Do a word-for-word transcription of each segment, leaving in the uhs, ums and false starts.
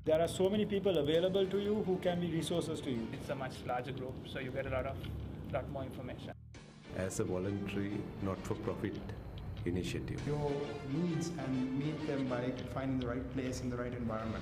There are so many people available to you who can be resources to you. It's a much larger group, so you get a lot of lot more information. As a voluntary, not-for-profit initiative. Your needs and meet them by finding the right place in the right environment.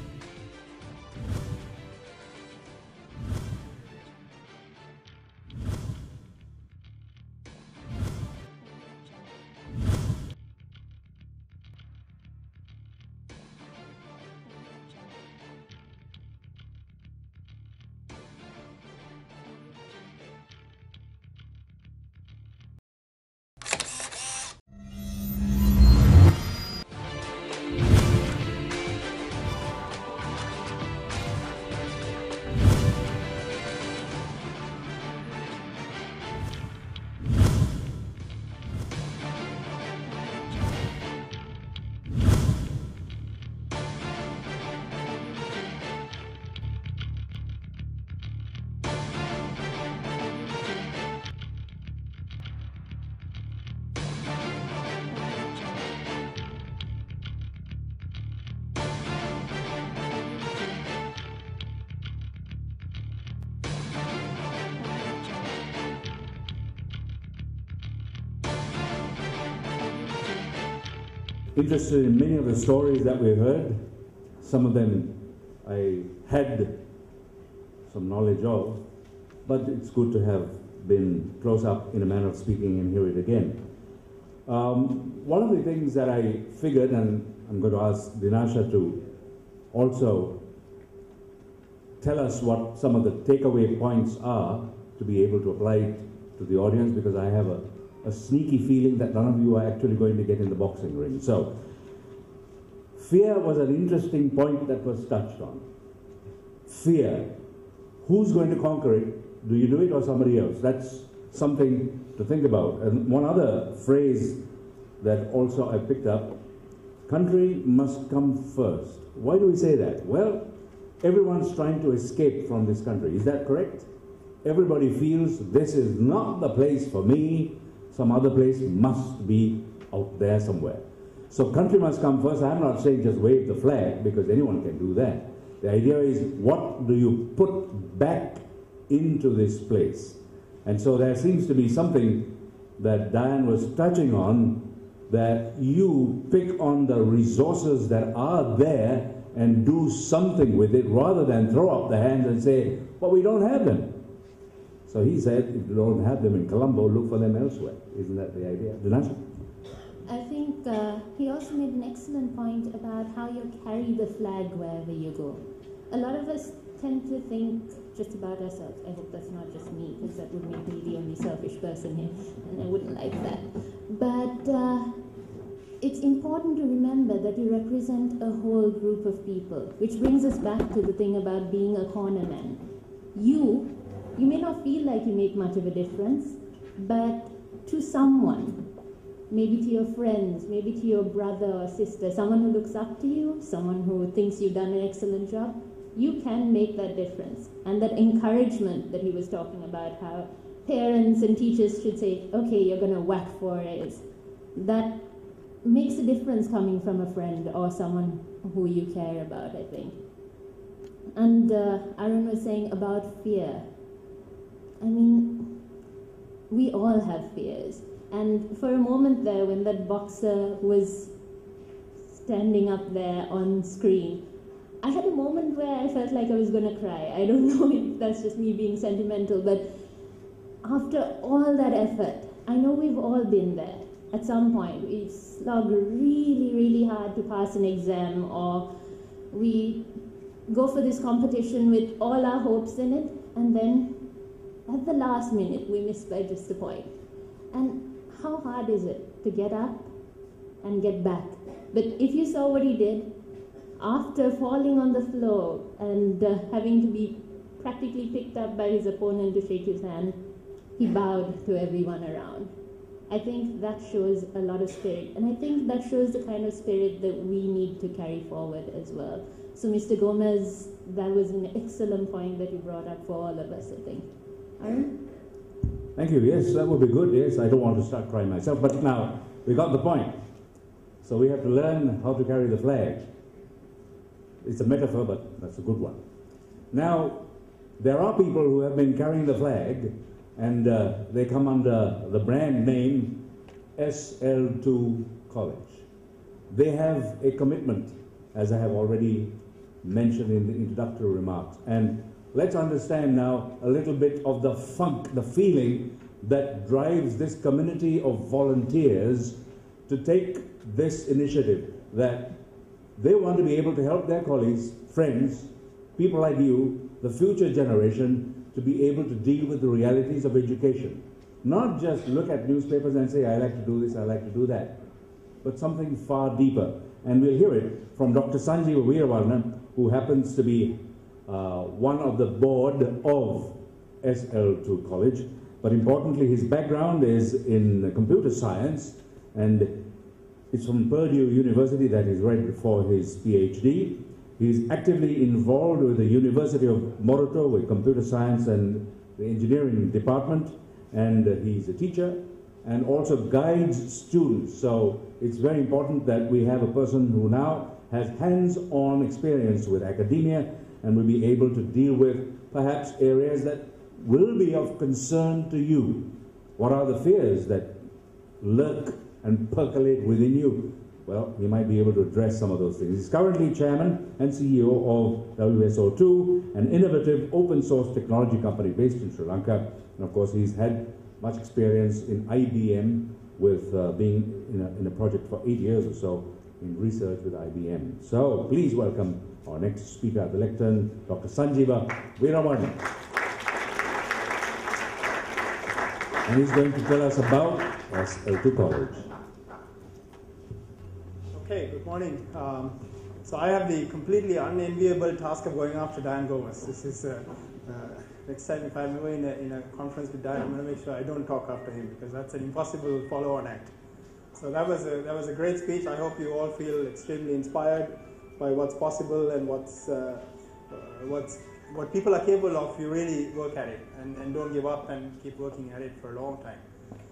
Interested in many of the stories that we heard. Some of them I had some knowledge of, but it's good to have been close up in a manner of speaking and hear it again. Um, one of the things that I figured, and I'm going to ask Dinasha to also tell us what some of the takeaway points are to be able to apply it to the audience, because I have a a sneaky feeling that none of you are actually going to get in the boxing ring. So, fear was an interesting point that was touched on. Fear. Who's going to conquer it? Do you do it or somebody else? That's something to think about. And one other phrase that also I picked up, country must come first. Why do we say that? Well, everyone's trying to escape from this country. Is that correct? Everybody feels this is not the place for me. Some other place must be out there somewhere. So country must come first. I'm not saying just wave the flag, because anyone can do that. The idea is, what do you put back into this place? And so there seems to be something that Diane was touching on, that you pick on the resources that are there and do something with it, rather than throw up the hands and say, well, we don't have them. So he said, if you don't have them in Colombo, look for them elsewhere. Isn't that the idea? Dinasha? I think uh, he also made an excellent point about how you carry the flag wherever you go. A lot of us tend to think just about ourselves. I hope that's not just me, because that would make me the only selfish person here, and I wouldn't like that. But uh, it's important to remember that you represent a whole group of people, which brings us back to the thing about being a cornerman. You You may not feel like you make much of a difference, but to someone, maybe to your friends, maybe to your brother or sister, someone who looks up to you, someone who thinks you've done an excellent job, you can make that difference. And that encouragement that he was talking about, how parents and teachers should say, okay, you're going to whack four A's, that makes a difference coming from a friend or someone who you care about, I think. And uh, Arun was saying about fear. I mean, we all have fears. And for a moment there, when that boxer was standing up there on screen, I had a moment where I felt like I was going to cry. I don't know if that's just me being sentimental, but after all that effort, I know we've all been there. At some point, we slog really, really hard to pass an exam, or we go for this competition with all our hopes in it, and then at the last minute, we miss by just a point. And how hard is it to get up and get back? But if you saw what he did, after falling on the floor and uh, having to be practically picked up by his opponent to shake his hand, he bowed to everyone around. I think that shows a lot of spirit. And I think that shows the kind of spirit that we need to carry forward as well. So Mister Gomez, that was an excellent point that you brought up for all of us, I think. Arun? Thank you. Yes, that would be good. Yes, I don't want to start crying myself, but now we got the point. So we have to learn how to carry the flag. it's a metaphor, but that's a good one. Now, there are people who have been carrying the flag, and uh, they come under the brand name S L two College. They have a commitment, as I have already mentioned in the introductory remarks. And let's understand now a little bit of the funk, the feeling that drives this community of volunteers to take this initiative, that they want to be able to help their colleagues, friends, people like you, the future generation, to be able to deal with the realities of education. Not just look at newspapers and say, I like to do this, I like to do that, but something far deeper. And we'll hear it from Doctor Sanjiva Weerawarana, who happens to be uh, one of the board of S L two College. But importantly, his background is in computer science, and it's from Purdue University that he's read for his PhD. He's actively involved with the University of Morocco with computer science and the engineering department, and he's a teacher and also guides students. So it's very important that we have a person who now has hands-on experience with academia and will be able to deal with perhaps areas that will be of concern to you. What are the fears that lurk and percolate within you? Well, he might be able to address some of those things. He's currently chairman and C E O of W S O two, an innovative open source technology company based in Sri Lanka. And of course, he's had much experience in I B M with uh, being in a, in a project for eight years or so in research with I B M. So please welcome our next speaker at the lectern, Doctor Sanjiva Weerawarana. And he's going to tell us about S L two College. Okay, good morning. Um, so I have the completely unenviable task of going after Diane Gomez. This is uh, uh, next time if I'm in a, in a conference with Diane, I'm going to make sure I don't talk after him, because that's an impossible follow-on act. So that was a, that was a great speech. I hope you all feel extremely inspired by what's possible and what's uh, uh, what's what people are capable of. You really work at it and, and don't give up and keep working at it for a long time.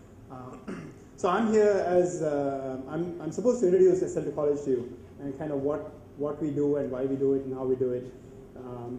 Uh, so I'm here as uh, I'm I'm supposed to introduce S L two College to you and kind of what what we do and why we do it and how we do it. Um,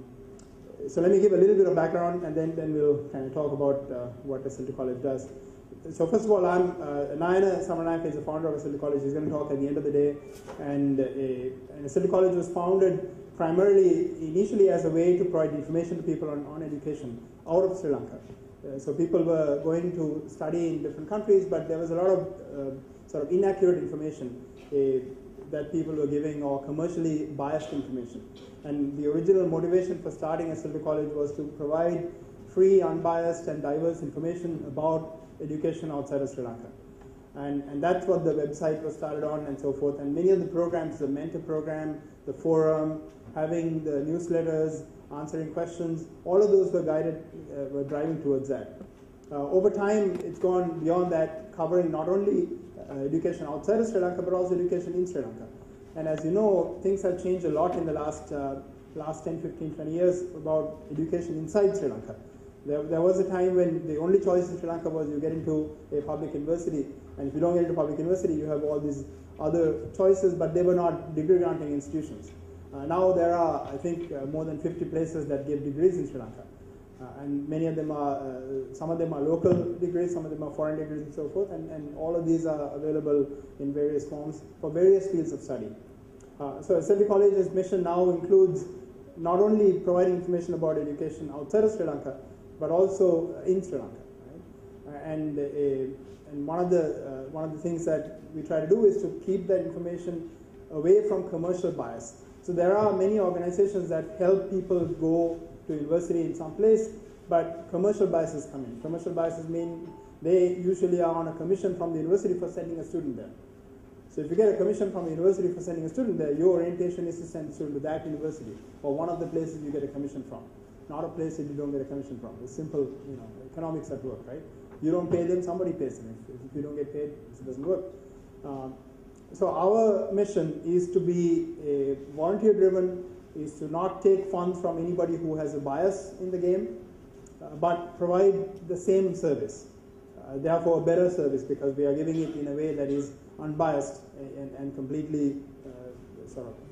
so let me give a little bit of background, and then then we'll kind of talk about uh, what S L two College does. So first of all, I'm uh, Nayana Samaranayak is the founder of S L two College. He's going to talk at the end of the day. And, uh, and S L two College was founded primarily, initially as a way to provide information to people on, on education out of Sri Lanka. Uh, so people were going to study in different countries, but there was a lot of uh, sort of inaccurate information uh, that people were giving, or commercially biased information. And the original motivation for starting S L two College was to provide free, unbiased, and diverse information about education outside of Sri Lanka. And, and that's what the website was started on and so forth. And many of the programs, the mentor program, the forum, having the newsletters, answering questions, all of those were guided, uh, were driving towards that. Uh, over time, it's gone beyond that, covering not only uh, education outside of Sri Lanka, but also education in Sri Lanka. And as you know, things have changed a lot in the last, uh, last ten, fifteen, twenty years about education inside Sri Lanka. There, there was a time when the only choice in Sri Lanka was you get into a public university, and if you don't get into public university, you have all these other choices, but they were not degree granting institutions. Uh, now there are, I think, uh, more than fifty places that give degrees in Sri Lanka. Uh, and many of them are, uh, some of them are local degrees, some of them are foreign degrees and so forth, and, and all of these are available in various forms for various fields of study. Uh, so S L two College's mission now includes not only providing information about education outside of Sri Lanka, but also in Sri Lanka. Right? Uh, and, uh, and one of the uh, one of the things that we try to do is to keep that information away from commercial bias. So there are many organizations that help people go to university in some place, but commercial biases come in. Commercial biases mean they usually are on a commission from the university for sending a student there. So if you get a commission from the university for sending a student there, your orientation is to send a student to that university, or one of the places you get a commission from. Not a place that you don't get a commission from. It's simple, you know, economics at work, right? You don't pay them, somebody pays them. If, if you don't get paid, it doesn't work. Um, so our mission is to be a volunteer-driven, is to not take funds from anybody who has a bias in the game, uh, but provide the same service. Uh, therefore, a better service, because we are giving it in a way that is unbiased and, and completely uh, sort of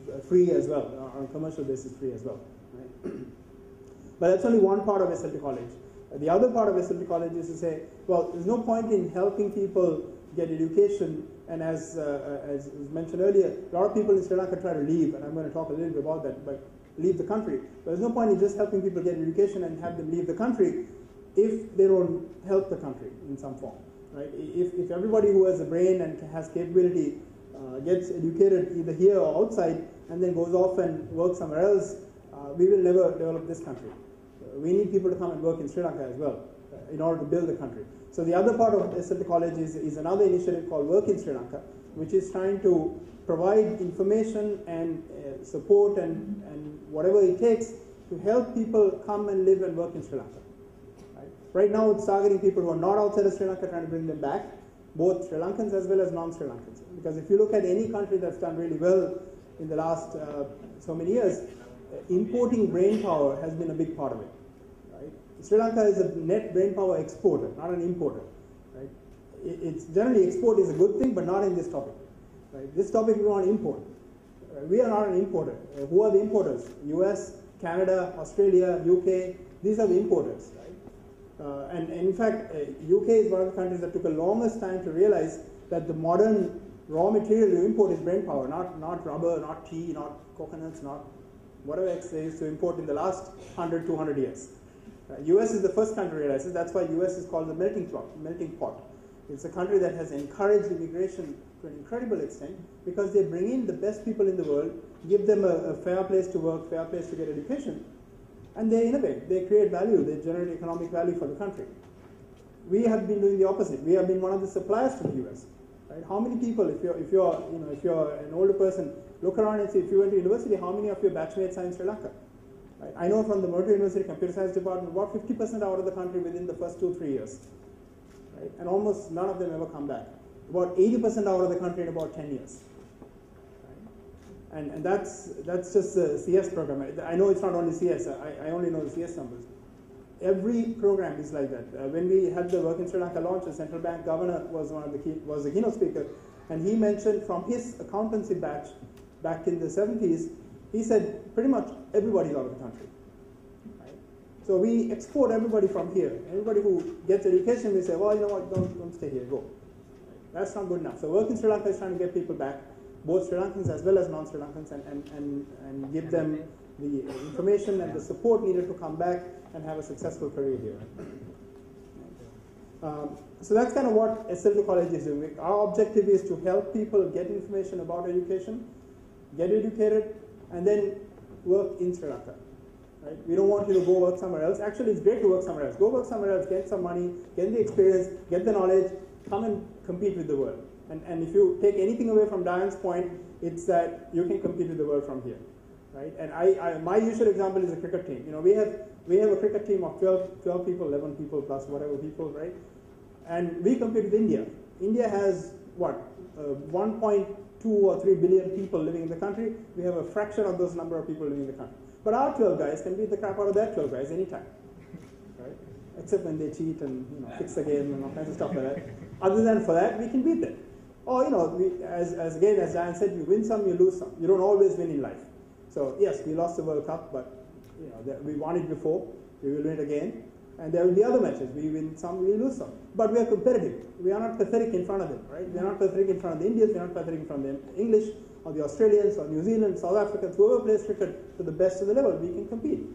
uh, free as well, uh, on a commercial basis free as well. Right? But that's only one part of S L T College. Uh, the other part of S L T College is to say, well, there's no point in helping people get education, and as, uh, as was mentioned earlier, a lot of people in Sri Lanka try to leave, and I'm going to talk a little bit about that, but leave the country. But there's no point in just helping people get education and have them leave the country if they don't help the country in some form. Right? If, if everybody who has a brain and has capability uh, gets educated either here or outside and then goes off and works somewhere else, uh, we will never develop this country. Uh, we need people to come and work in Sri Lanka as well uh, in order to build the country. So the other part of S L T College is, is another initiative called Work in Sri Lanka, which is trying to provide information and uh, support and, and whatever it takes to help people come and live and work in Sri Lanka. Right now, it's targeting people who are not outside of Sri Lanka, trying to bring them back, both Sri Lankans as well as non-Sri Lankans. Because if you look at any country that's done really well in the last uh, so many years, uh, importing brain power has been a big part of it. Right? Sri Lanka is a net brain power exporter, not an importer. Right? It, it's generally export is a good thing, but not in this topic. Right? This topic we want to import. Uh, we are not an importer. Uh, who are the importers? U S, Canada, Australia, U K. These are the importers. Right? Uh, and, and in fact, uh, U K is one of the countries that took the longest time to realize that the modern raw material you import is brain power, not, not rubber, not tea, not coconuts, not whatever else they used to import in the last one hundred, two hundred years. Uh, U S is the first country to realize this. That's why U S is called the melting pot. Melting pot. It's a country that has encouraged immigration to an incredible extent because they bring in the best people in the world, give them a, a fair place to work, fair place to get education, and they innovate, they create value, they generate economic value for the country. We have been doing the opposite. We have been one of the suppliers to the U S. Right? How many people, if you're, if you're, you know, if you're an older person, look around and see if you went to university, how many of your batchmates are in Sri Lanka? Right? I know from the Murray University Computer Science Department, about fifty percent out of the country within the first two, three years. Right? And almost none of them ever come back. About eighty percent out of the country in about ten years. And, and that's, that's just the C S program. I know it's not only C S, I, I only know the C S numbers. Every program is like that. Uh, when we had the Work in Sri Lanka launch, the central bank governor was one of the key, was the keynote speaker, and he mentioned from his accountancy batch back in the seventies, he said pretty much everybody's out of the country. Right? So we export everybody from here. Everybody who gets education, we say, well, you know what, don't, don't stay here, go. Right? That's not good enough. So Work in Sri Lanka is trying to get people back, both Sri Lankans as well as non-Sri Lankans, and, and, and, and give them the information and the support needed to come back and have a successful career here. Um, so that's kind of what S L T College is doing. Our objective is to help people get information about education, get educated, and then work in Sri Lanka. Right? We don't want you to go work somewhere else. Actually, it's great to work somewhere else. Go work somewhere else, get some money, get the experience, get the knowledge, come and compete with the world. And, and if you take anything away from Diane's point, it's that you can compete with the world from here. Right? And I, I, my usual example is a cricket team. You know, we have we have a cricket team of twelve, twelve people, eleven people plus whatever people, right? And we compete with India. India has what, uh, one point two or three billion people living in the country. We have a fraction of those number of people living in the country. But our twelve guys can beat the crap out of that twelve guys anytime, right? Except when they cheat and you know fix the game and all kinds of stuff like that. Other than for that, we can beat them. Or you know, we, as as again as Diane said, you win some, you lose some. You don't always win in life. So yes, we lost the World Cup, but you know we won it before. We will win it again, and there will be other matches. We win some, we lose some. But we are competitive. We are not pathetic in front of them, right? We are not pathetic in front of the Indians. We are not pathetic in front of the English or the Australians or New Zealand, South Africans. Whoever plays cricket to the best of the level, we can compete.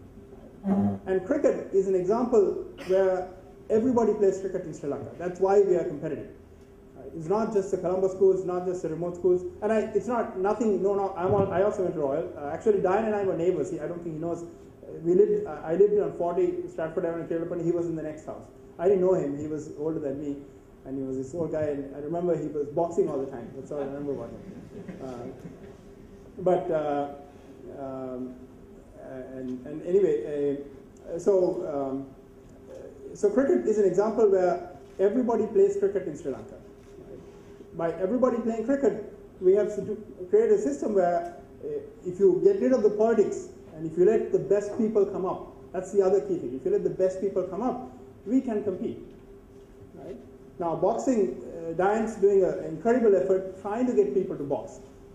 And cricket is an example where everybody plays cricket in Sri Lanka. That's why we are competitive. It's not just the Colombo schools, not just the remote schools, and I, it's not nothing. No, no. I'm all, I also went to Royal. Uh, actually, Diane and I were neighbors. He, I don't think he knows. Uh, we lived. Uh, I lived on forty Stratford Avenue, Kirlapani. He was in the next house. I didn't know him. He was older than me, and he was this old guy. And I remember he was boxing all the time. That's all I remember about him. Uh, but uh, um, and, and anyway, uh, so um, so cricket is an example where everybody plays cricket in Sri Lanka. By everybody playing cricket, we have to create a system where uh, if you get rid of the politics and if you let the best people come up, that's the other key thing. If you let the best people come up, we can compete. Right? Now, boxing, uh, Diane's doing an incredible effort trying to get people to box.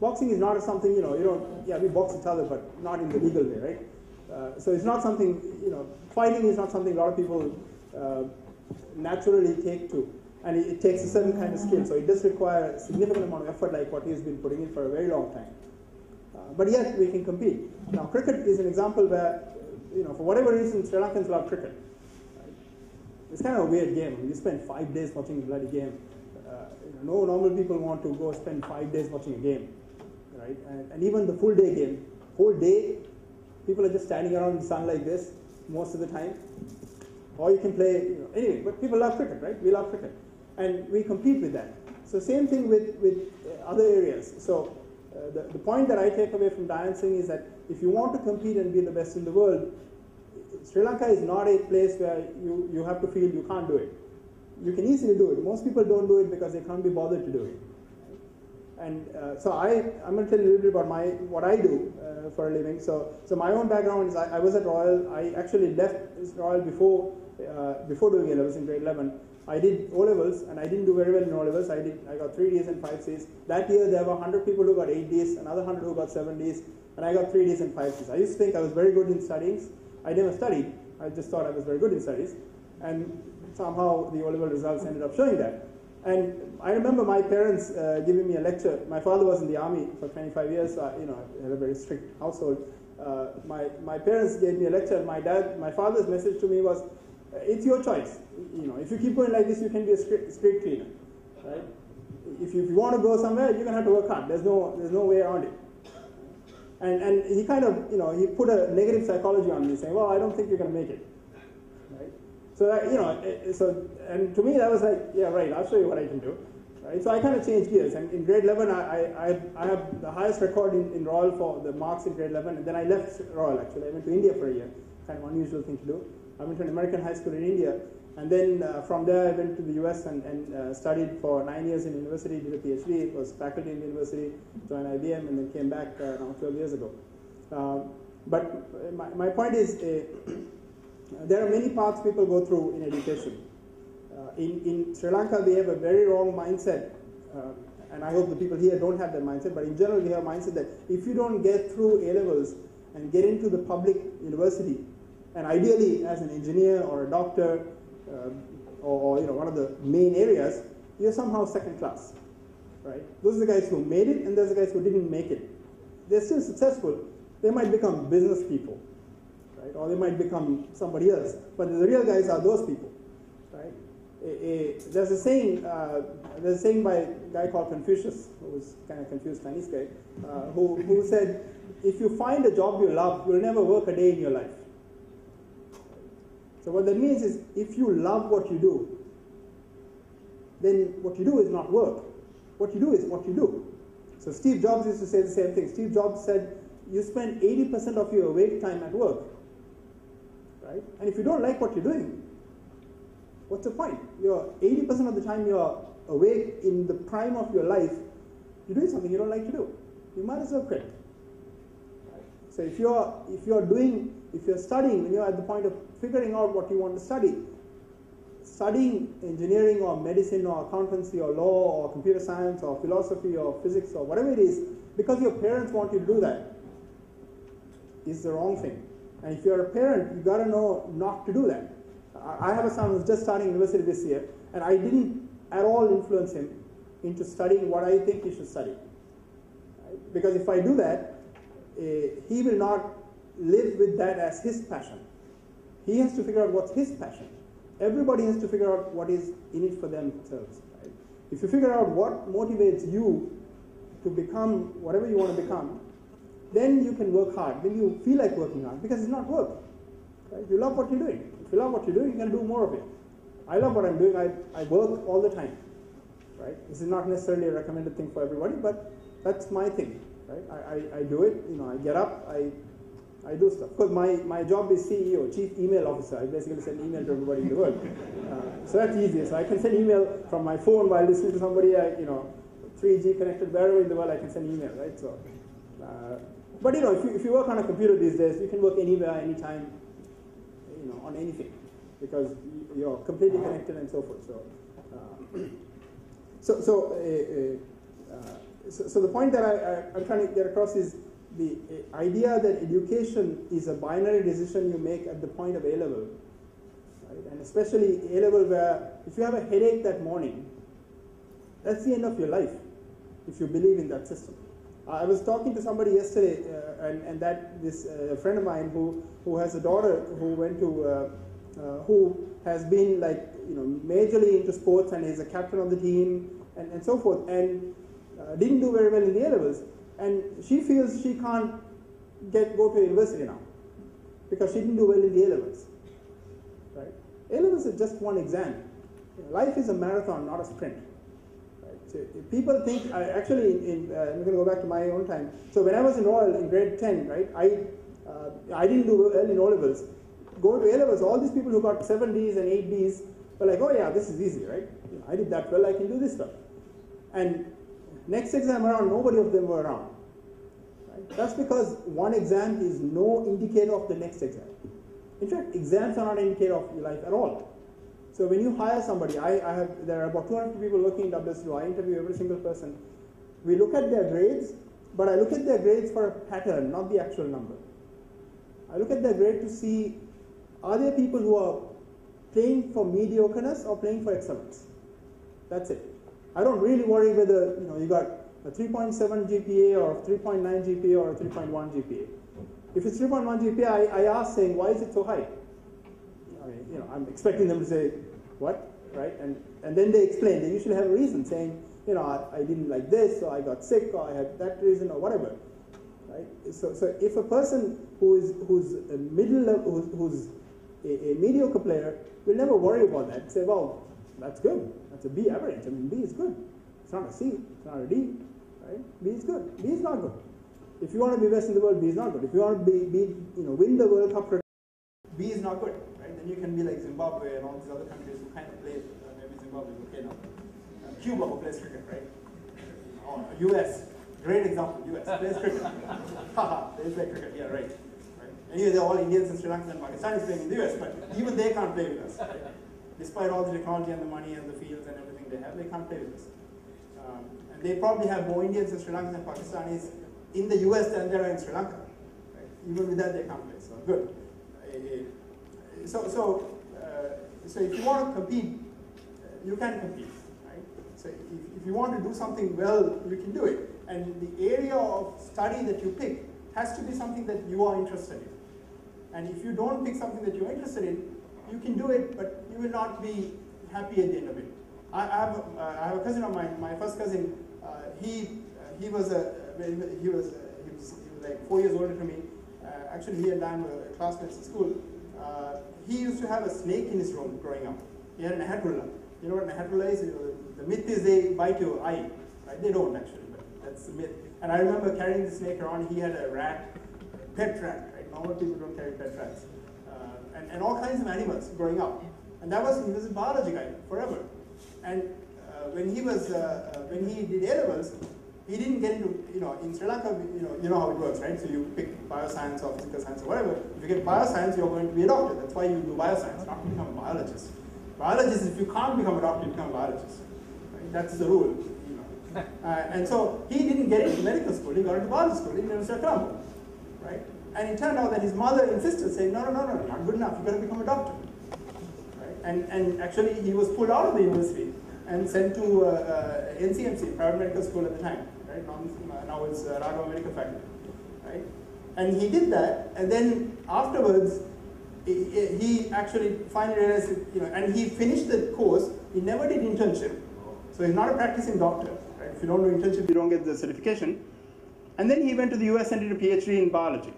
boxing is not something, you know, you don't, yeah, we box each other, but not in the legal way, right? Uh, so it's not something, you know, fighting is not something a lot of people uh, naturally take to. And it, it takes a certain kind of skill, so it does require a significant amount of effort like what he's been putting in for a very long time. Uh, but yet, we can compete. Now, cricket is an example where, you know, for whatever reason, Sri Lankans love cricket. Right? It's kind of a weird game. You spend five days watching a bloody game. Uh, you know, no normal people want to go spend five days watching a game, right? And, and even the full day game, whole day, people are just standing around in the sun like this most of the time. Or you can play, you know, anyway, but people love cricket, right? We love cricket. And we compete with that. So same thing with, with uh, other areas. So uh, the, the point that I take away from dancing is that if you want to compete and be the best in the world, Sri Lanka is not a place where you, you have to feel you can't do it. You can easily do it. Most people don't do it because they can't be bothered to do it. And uh, so I, I'm going to tell you a little bit about my, what I do uh, for a living. So, so my own background is I, I was at Royal. I actually left Royal before, uh, before doing A levels in grade eleven. I did O levels, and I didn't do very well in O levels. I did. I got three Ds and five Cs. That year, there were one hundred people who got eight Ds, another one hundred who got seven Ds, and I got three Ds and five Cs. I used to think I was very good in studies. I never studied. I just thought I was very good in studies, and somehow the O level results ended up showing that. And I remember my parents uh, giving me a lecture. My father was in the army for twenty-five years. So I, you know, I had a very strict household. Uh, my my parents gave me a lecture. My dad, my father's message to me was, "It's your choice. You know, if you keep going like this, you can be a street, street cleaner, right? If you, if you want to go somewhere, you're gonna have to work hard. There's no there's no way around it." And and he kind of, you know, he put a negative psychology on me, saying, "Well, I don't think you're gonna make it." So that, you know, so and to me that was like, yeah, right. I'll show you what I can do, right? So I kind of changed gears, and in grade eleven, I I, I have the highest record in, in Royal for the marks in grade eleven, and then I left Royal. Actually, I went to India for a year. Kind of unusual thing to do. I went to an American high school in India, and then uh, from there I went to the U S and, and uh, studied for nine years in university. Did a PhD. Was faculty in the university. Joined I B M, and then came back uh, now twelve years ago. Uh, but my my point is. Uh, There are many paths people go through in education. Uh, in, in Sri Lanka, we have a very wrong mindset, uh, and I hope the people here don't have that mindset, but in general, we have a mindset that if you don't get through A levels and get into the public university, and ideally as an engineer or a doctor, uh, or, or you know, one of the main areas, you're somehow second class, right? Those are the guys who made it, and those are the guys who didn't make it. They're still successful. They might become business people. Right? Or they might become somebody else. But the real guys are those people. Right? A, a, there's a saying, uh, there's a saying by a guy called Confucius, who was kind of confused Chinese guy, uh, who, who said, if you find a job you love, you'll never work a day in your life. So what that means is, if you love what you do, then what you do is not work. What you do is what you do. So Steve Jobs used to say the same thing. Steve Jobs said, you spend eighty percent of your awake time at work. Right? And if you don't like what you're doing, what's the point? You're eighty percent of the time you're awake in the prime of your life, you're doing something you don't like to do. You might as well quit. Right? So if you're if you're doing if you're studying, when you're at the point of figuring out what you want to study, studying engineering or medicine or accountancy or law or computer science or philosophy or physics or whatever it is, because your parents want you to do that, is the wrong thing. And if you're a parent, you got to know not to do that. I have a son who's just starting university this year, and I didn't at all influence him into studying what I think he should study. Right? Because if I do that, uh, he will not live with that as his passion. He has to figure out what's his passion. Everybody has to figure out what is in it for themselves. Right? If you figure out what motivates you to become whatever you want to become, then you can work hard. Then you feel like working hard because it's not work. Right? You love what you're doing. If you love what you're doing, you're going to do more of it. I love what I'm doing. I, I work all the time. Right? This is not necessarily a recommended thing for everybody, but that's my thing. Right? I, I, I do it. You know, I get up. I I do stuff. Because my, my job is C E O, Chief Email Officer. I basically send email to everybody in the world. Uh, so that's easier. So I can send email from my phone while listening to somebody. I, you know, three G connected wherever in the world. I can send email. Right? So. Uh, But you know, if you, if you work on a computer these days, you can work anywhere, anytime, you know, on anything, because you're completely connected and so forth. So, uh, so, so uh, uh, so, so the point that I, I, I'm trying to get across is the uh, idea that education is a binary decision you make at the point of A-level. Right? And especially A-level where if you have a headache that morning, that's the end of your life if you believe in that system. Uh, I was talking to somebody yesterday, uh, and, and that this uh, friend of mine who, who has a daughter who went to, uh, uh, who has been like, you know, majorly into sports and is a captain of the team and, and so forth, and uh, didn't do very well in the A-levels. And she feels she can't get go to university now because she didn't do well in the A-levels. Right? A-levels is just one exam. You know, life is a marathon, not a sprint. Right? So if people think, I actually, in, uh, I'm going to go back to my own time. So when I was in Royal in grade ten, right, I uh, I didn't do well in O-levels. Go to A-levels, all these people who got seven Ds and eight Ds were like, oh yeah, this is easy, right? You know, I did that well, I can do this stuff. And next exam around, nobody of them were around. Right? That's because one exam is no indicator of the next exam. In fact, exams are not an indicator of your life at all. So when you hire somebody, I, I have, there are about two hundred people working in W S O two. I interview every single person. We look at their grades, but I look at their grades for a pattern, not the actual number. I look at their grade to see, are there people who are playing for mediocreness or playing for excellence? That's it. I don't really worry whether, you know, you got a three point seven G P A or a three point nine G P A or a three point one G P A. If it's three point one G P A, I, I ask saying, why is it so high? I mean, you know, I'm expecting them to say, what, right? And, and then they explain. They usually have a reason saying, you know, I, I didn't like this, or I got sick, or I had that reason, or whatever, right? So, so if a person who is who's a middle level, who's, who's a, a mediocre player, will never worry about that. Say, well, that's good. That's a B average. I mean, B is good. It's not a C. It's not a D. Right? B is good. B is not good. If you want to be best in the world, B is not good. If you want to be, be you know, win the World Cup, B is not good. Right? Then you can be like Zimbabwe and all these other countries who kind of play. Uh, maybe Zimbabwe is okay now. Uh, Cuba who plays cricket, right? Or U S, great example. U S plays cricket. Haha, they play cricket. Yeah, right. Right. Anyway, they're all Indians and Sri Lankans and Pakistanis playing in the U S, but even they can't play with us. Right? Despite all the technology and the money and the fields and everything they have, they can't play with us. Um, and they probably have more Indians and Sri Lankans and Pakistanis in the U S than there are in Sri Lanka. Right? Even with that, they can't play. So good. Uh, so, so, uh, so if you want to compete, uh, you can compete. Right? So if, if you want to do something well, you can do it. And the area of study that you pick has to be something that you are interested in. And if you don't pick something that you're interested in, you can do it, but you will not be happy at the end of it. I, I, have, a, uh, I have a cousin of mine, my first cousin. Uh, he uh, he was a he was, uh, he was he was like four years older than me. Uh, actually, he and Dan were classmates in school. Uh, he used to have a snake in his room growing up. He had a nahatula. You know what a nahatula is? You know, the myth is they bite your eye. Right? They don't actually, but that's the myth. And I remember carrying the snake around. He had a rat, a pet rat. Right? Normal people don't carry pet rats. And, and all kinds of animals growing up, and that was he was a biology guy forever. And uh, when he was uh, uh, when he did A levels, he didn't get into you know in Sri Lanka you know you know how it works, right? So you pick bioscience or physical science or whatever. If you get bioscience, you're going to be a doctor. That's why you do bioscience, not to become a biologist. Biologist, if you can't become a doctor, you become a biologist. Right? That's the rule. You know. Uh, and so he didn't get into medical school. He got into biology school in University of Colombo, right? And it turned out that his mother insisted, saying, no, no, no, no, not good enough, you've got to become a doctor. Right? And, and actually, he was pulled out of the university and sent to uh, uh, N C M C, private medical school at the time. Right? Now, now it's uh, Raghava Medical Faculty. Right? And he did that, and then afterwards, he, he actually finally realized, you know, and he finished the course, he never did internship. So he's not a practicing doctor. Right? If you don't do internship, you don't get the certification. And then he went to the U S and did a PhD in biology.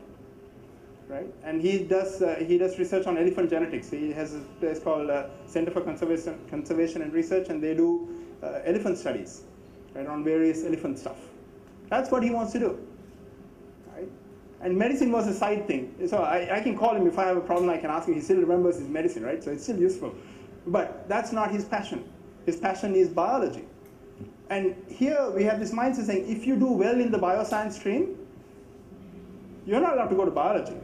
Right? And he does uh, he does research on elephant genetics. He has a place called uh, Center for Conservation, Conservation and Research, and they do uh, elephant studies, right, on various elephant stuff. That's what he wants to do. Right? And medicine was a side thing. So I, I can call him if I have a problem. I can ask him. He still remembers his medicine, right? So it's still useful. But that's not his passion. His passion is biology. And here we have this mindset saying, if you do well in the bioscience stream, you're not allowed to go to biology.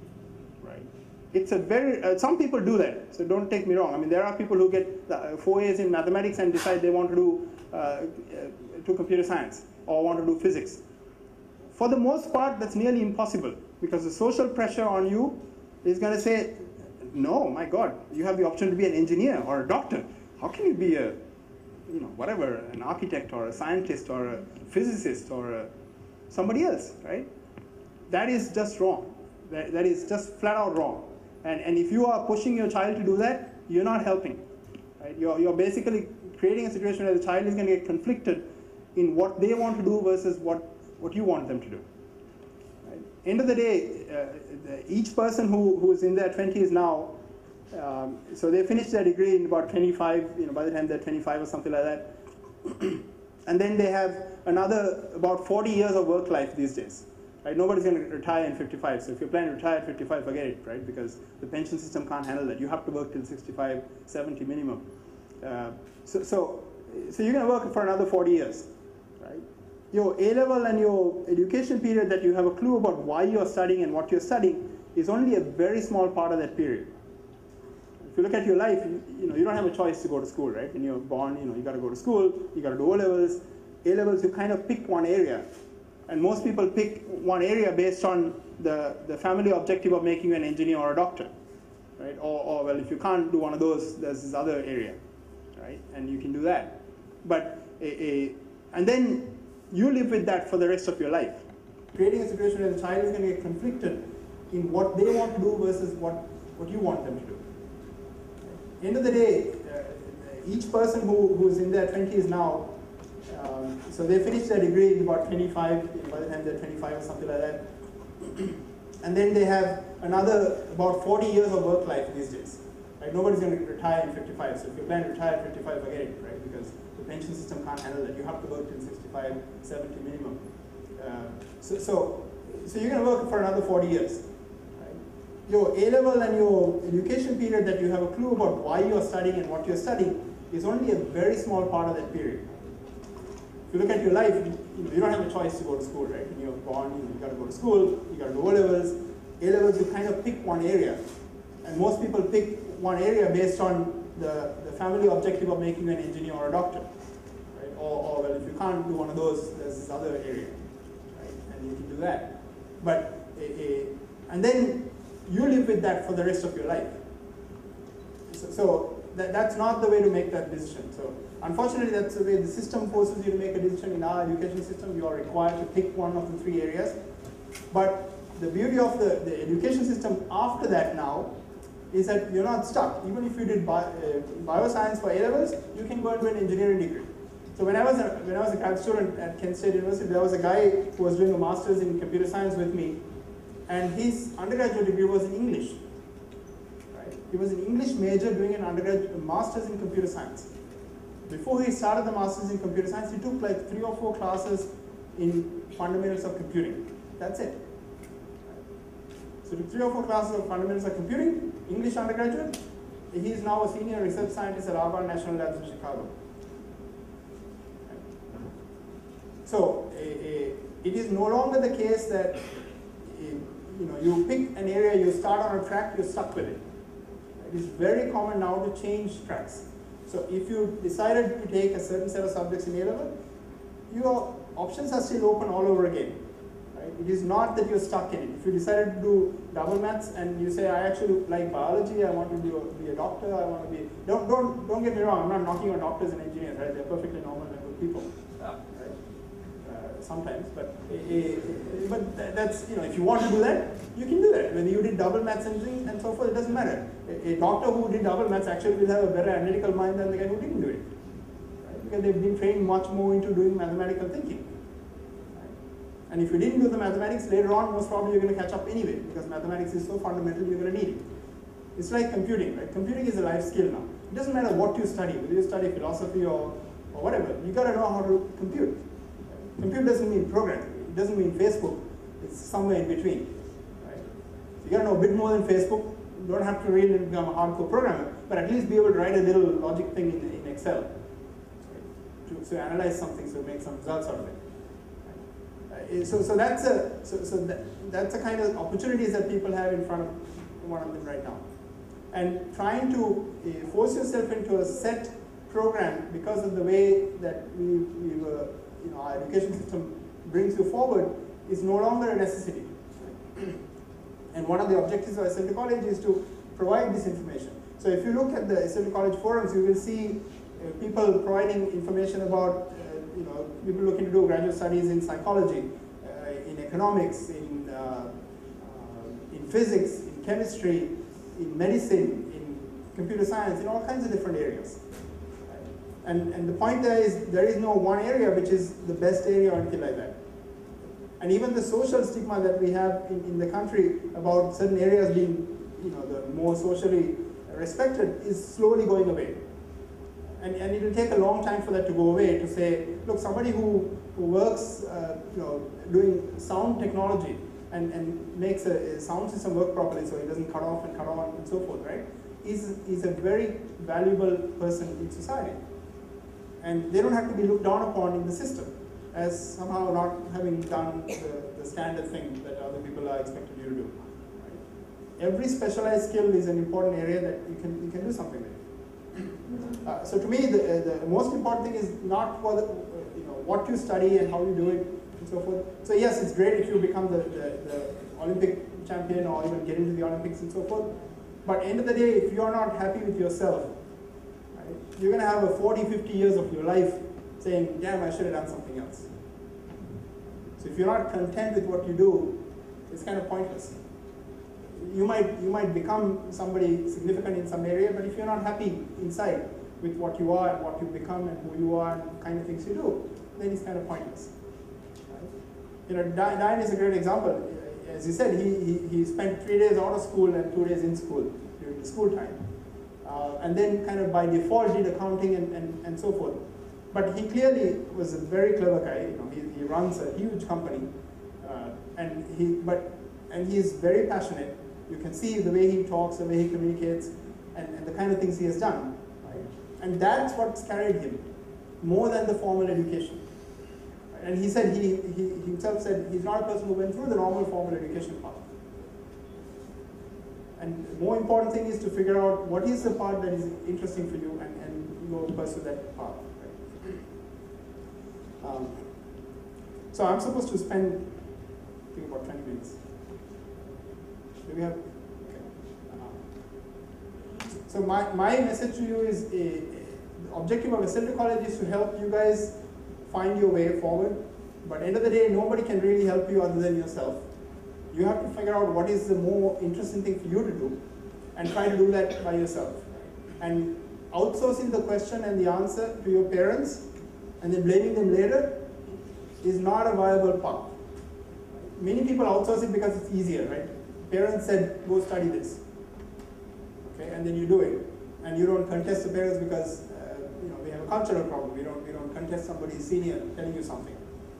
It's a very, uh, some people do that, so don't take me wrong. I mean, there are people who get uh, four A's in mathematics and decide they want to do, uh, uh, to computer science. or want to do physics. For the most part, that's nearly impossible because the social pressure on you is going to say, no, my God, you have the option to be an engineer or a doctor. How can you be a, you know, whatever, an architect or a scientist or a physicist or a, somebody else, right? That is just wrong. That, that is just flat out wrong. And, and if you are pushing your child to do that, you're not helping. Right? You're, you're basically creating a situation where the child is going to get conflicted in what they want to do versus what, what you want them to do. Right? End of the day, uh, the, each person who, who is in their twenties now, um, so they finish their degree in about twenty-five, you know, by the time they're twenty-five or something like that. And then they have another about forty years of work life these days. Right? Nobody's going to retire in fifty-five. So if you're planning to retire at fifty-five, forget it, right? Because the pension system can't handle that. You have to work till sixty-five, seventy minimum. Uh, so, so, so you're going to work for another forty years, right? Your A-level and your education period that you have a clue about why you're studying and what you're studying is only a very small part of that period. If you look at your life, you, you know, you don't have a choice to go to school, right? When you're born, you know, you got to go to school, you got to do O-levels. A-levels, you kind of pick one area. And most people pick one area based on the, the family objective of making you an engineer or a doctor, right? Or, or, well, if you can't do one of those, there's this other area, right? And you can do that. But, a, a, and then you live with that for the rest of your life. Creating a situation where the child is going to get conflicted in what they want to do versus what, what you want them to do. End of the day, uh, each person who, who's in their twenties now, um, so they finish their degree in about twenty-five, you know, by the time they're twenty-five or something like that. And then they have another about forty years of work life these days. Right? Nobody's going to retire in fifty-five. So if you plan to retire at fifty-five, forget it, right? Because the pension system can't handle that. You have to work till sixty-five, seventy minimum. Uh, so, so, so you're going to work for another forty years. Your A-level and your education period that you have a clue about why you're studying and what you're studying is only a very small part of that period. If you look at your life, you, know, you don't have a choice to go to school, right? When you're born, you, know, you got to go to school, you got to do O-levels. A-levels, you kind of pick one area. And most people pick one area based on the, the family objective of making you an engineer or a doctor. Right? Or, or, well, if you can't do one of those, there's this other area. Right? And you can do that. But, a, a, and then, you live with that for the rest of your life. So, so that, that's not the way to make that decision. So unfortunately, that's the way the system forces you to make a decision. In our education system, you are required to pick one of the three areas. But the beauty of the, the education system after that now is that you're not stuck. Even if you did bio, uh, bioscience for A-levels, you can go into an engineering degree. So when I was a, when I was a grad student at Kent State University, there was a guy who was doing a master's in computer science with me. And his undergraduate degree was in English. Right? He was an English major doing an undergraduate master's in computer science. Before he started the master's in computer science, he took like three or four classes in fundamentals of computing. That's it. Right? So took three or four classes of fundamentals of computing, English undergraduate. He is now a senior research scientist at Harvard National Labs in Chicago. Right? So a, a, it is no longer the case that you know, you pick an area, you start on a track, you're stuck with it. It is very common now to change tracks. So if you decided to take a certain set of subjects in A-level, your options are still open all over again. Right? It is not that you're stuck in it. If you decided to do double maths and you say, I actually like biology, I want to be a, be a doctor, I want to be, don't, don't, don't get me wrong, I'm not knocking on doctors and engineers, right? They're perfectly normal and good people. Sometimes, but a, a, but that's, you know, if you want to do that, you can do that. Whether you did double maths and things and so forth, it doesn't matter. A, a doctor who did double maths actually will have a better analytical mind than the guy who didn't do it, right? Because they've been trained much more into doing mathematical thinking. Right? And if you didn't do the mathematics later on, most probably you're going to catch up anyway, because mathematics is so fundamental, you're going to need it. It's like computing, right? Computing is a life skill now. It doesn't matter what you study, whether you study philosophy or, or whatever. You got to know how to compute. Compute doesn't mean programming. It doesn't mean Facebook. It's somewhere in between. Right? So you got to know a bit more than Facebook. You don't have to really become a hardcore programmer, but at least be able to write a little logic thing in, in Excel. Right? To, to analyze something, so make some results out of it. Right? Uh, so, so that's a so, so that, that's the kind of opportunities that people have in front of one of them right now. And trying to uh, force yourself into a set program because of the way that we, we were you know, our education system brings you forward is no longer a necessity. And one of the objectives of S L T College is to provide this information. So if you look at the S L T College forums, you will see uh, people providing information about, uh, you know, people looking to do graduate studies in psychology, uh, in economics, in, uh, uh, in physics, in chemistry, in medicine, in computer science, in all kinds of different areas. And, and the point there is, there is no one area which is the best area or anything like that. And even the social stigma that we have in, in the country about certain areas being, you know, the more socially respected is slowly going away. And, and it will take a long time for that to go away, to say, look, somebody who, who works, uh, you know, doing sound technology and, and makes a, a sound system work properly so it doesn't cut off and cut on and so forth, right, is, is a very valuable person in society. And they don't have to be looked down upon in the system as somehow not having done the, the standard thing that other people are expected you to do. Right? Every specialized skill is an important area that you can, you can do something with. Uh, so to me, the, the most important thing is not for the, you know, what you study and how you do it and so forth. So yes, it's great if you become the, the, the Olympic champion or even get into the Olympics and so forth. But at the end of the day, if you're not happy with yourself, right, you're going to have a forty, fifty years of your life saying, damn, I should have done something else. So if you're not content with what you do, it's kind of pointless. You might, you might become somebody significant in some area, but if you're not happy inside with what you are and what you become and who you are and the kind of things you do, then it's kind of pointless. Right? You know, Diane is a great example. As he said, he, he, he spent three days out of school and two days in school during the school time. Uh, and then kind of by default did accounting and, and, and so forth. But he clearly was a very clever guy. You know, he, he runs a huge company, uh, and he but and he's very passionate. You can see the way he talks, the way he communicates, and, and the kind of things he has done. Right? And that's what's carried him, more than the formal education. Right? And he said he, he himself said he's not a person who went through the normal formal education path. And the more important thing is to figure out what is the part that is interesting for you and, and go pursue that path. Um, so I'm supposed to spend, I think, about twenty minutes. Do we have? Okay. Uh, so my, my message to you is, a, a, the objective of S L T College is to help you guys find your way forward. But at the end of the day, nobody can really help you other than yourself. You have to figure out what is the more interesting thing for you to do and try to do that by yourself. And outsourcing the question and the answer to your parents and then blaming them later is not a viable path. Many people outsource it because it's easier, right? Parents said, go study this. Okay, and then you do it. And you don't contest the parents because uh, you know, we have a cultural problem. We don't, we don't contest somebody senior telling you something.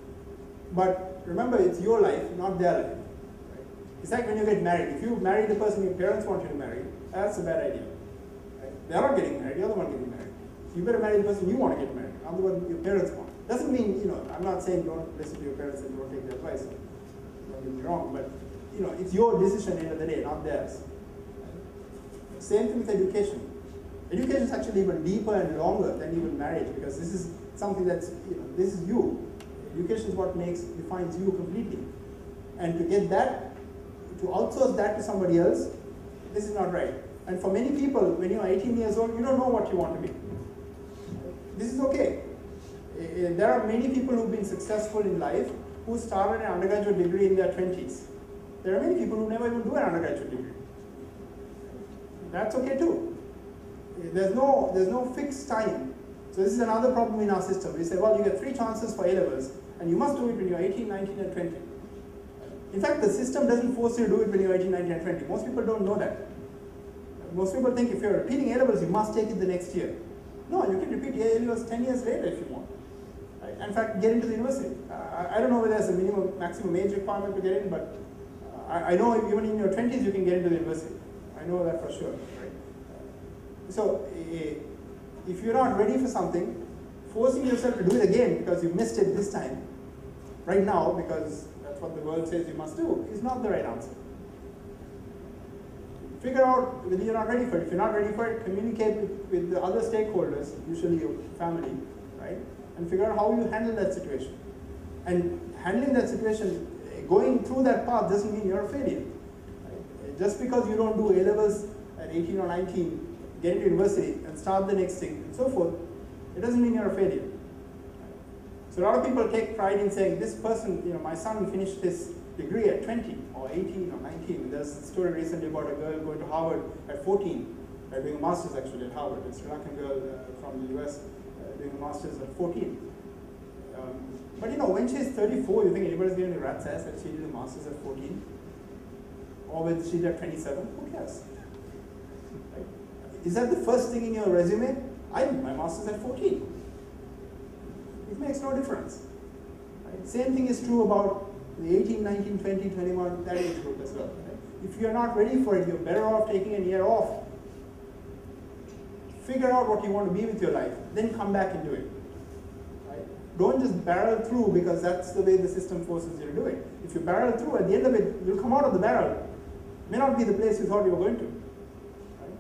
But remember, it's your life, not their life. Right? It's like when you get married. If you marry the person your parents want you to marry, that's a bad idea. Right? They're not getting married, you're the one getting married. So you better marry the person you want to get married, not the one your parents want. Doesn't mean, you know, I'm not saying don't listen to your parents and don't take their advice. Don't get me wrong, but you know, it's your decision at the end of the day, not theirs. Right? Same thing with education. Education is actually even deeper and longer than even marriage, because this is something that's, you know, this is you. Education is what makes, defines you completely. And to get that, to outsource that to somebody else, this is not right. And for many people, when you're eighteen years old, you don't know what you want to be. This is okay. There are many people who've been successful in life who started an undergraduate degree in their twenties. There are many people who never even do an undergraduate degree. That's okay too. There's no, there's no fixed time. So this is another problem in our system. We say, well, you get three chances for A levels, and you must do it when you're eighteen, nineteen, and twenty. In fact, the system doesn't force you to do it when you're eighteen, nineteen, and twenty. Most people don't know that. Most people think if you're repeating A levels, you must take it the next year. No, you can repeat A levels ten years later if you want. Right? In fact, get into the university. Uh, I don't know whether there's a minimum, maximum age requirement to get in, but uh, I, I know even in your twenties you can get into the university. I know that for sure. Right? So, uh, if you're not ready for something, forcing yourself to do it again because you missed it this time, right now, because that's what the world says you must do, is not the right answer. Figure out whether you're not ready for it. If you're not ready for it, communicate with, with the other stakeholders, usually your family, right? and figure out how you handle that situation. And handling that situation, going through that path doesn't mean you're a failure. Right? Just because you don't do A levels at eighteen or nineteen, get into university and start the next thing and so forth, it doesn't mean you're a failure. So a lot of people take pride in saying, this person, you know, my son finished his degree at twenty or eighteen or nineteen. There's a story recently about a girl going to Harvard at fourteen, uh, doing a master's actually at Harvard. A Sri Lankan girl uh, from the U S uh, doing a master's at fourteen. Um, but you know, when she's thirty-four, you think anybody's giving a rat's ass that she did a master's at fourteen? Or when she did at twenty-seven? Who cares? Right? Is that the first thing in your resume? I did my master's at fourteen. It makes no difference. Right? Same thing is true about the eighteen, nineteen, twenty, twenty-one, that age group as well. Right? If you're not ready for it, you're better off taking a year off. Figure out what you want to be with your life, then come back and do it. Right? Don't just barrel through because that's the way the system forces you to do it. If you barrel through, at the end of it, you'll come out of the barrel. It may not be the place you thought you were going to. Right?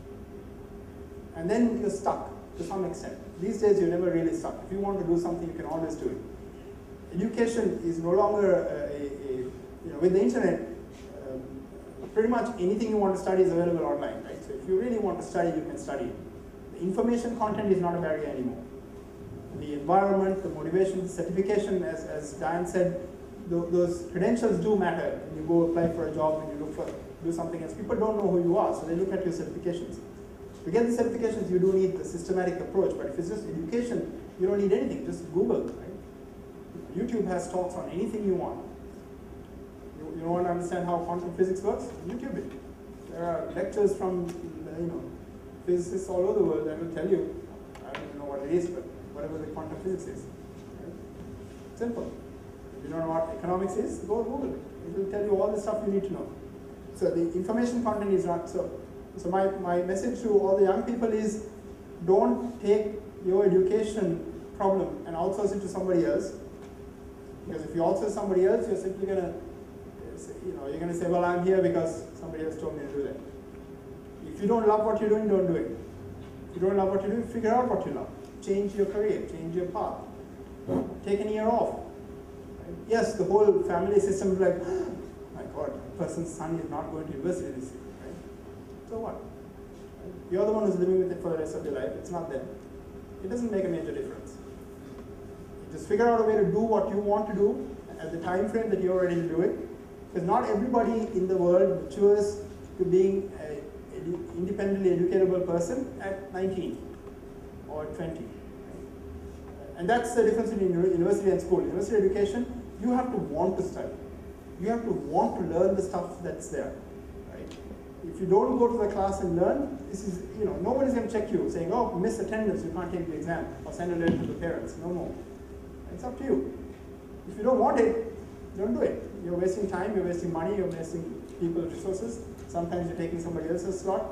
And then you're stuck to some extent. These days, you're never really stuck. If you want to do something, you can always do it. Education is no longer a, a, a you know, with the internet, um, pretty much anything you want to study is available online, right? So if you really want to study, you can study. The information content is not a barrier anymore. The environment, the motivation, the certification, as, as Diane said, th those credentials do matter. When you go apply for a job, when you look for, do something else, people don't know who you are, so they look at your certifications. To get the certifications, you do need the systematic approach, but if it's just education, you don't need anything, just Google, right? YouTube has talks on anything you want. You, you want to understand how quantum physics works? YouTube it. There are lectures from, you know, physicists all over the world that will tell you, I don't even know what it is, but whatever the quantum physics is. Right? Simple. If you don't know what economics is, go Google it. It will tell you all the stuff you need to know. So the information content is not so. So my, my message to all the young people is, don't take your education problem and outsource it to somebody else. Because if you outsource somebody else, you're simply going to, you know, you're going to say, well, I'm here because somebody else told me to do that. If you don't love what you're doing, don't do it. If you don't love what you're doing, figure out what you love. Change your career, change your path. Take an year off. Right? Yes, the whole family system is like, oh my God, a person's son is not going to university this year. So what? You're the one who's living with it for the rest of your life. It's not them. It doesn't make a major difference. You just figure out a way to do what you want to do at the time frame that you're ready to do it. Because not everybody in the world matures to being an edu independently educatable person at nineteen or twenty. And that's the difference between university and school. University education, you have to want to study. You have to want to learn the stuff that's there. If you don't go to the class and learn, this is, you know, nobody's going to check you saying, oh, miss attendance, you can't take the exam, or send a letter to the parents. No more. It's up to you. If you don't want it, don't do it. You're wasting time, you're wasting money, you're wasting people's resources. Sometimes you're taking somebody else's slot.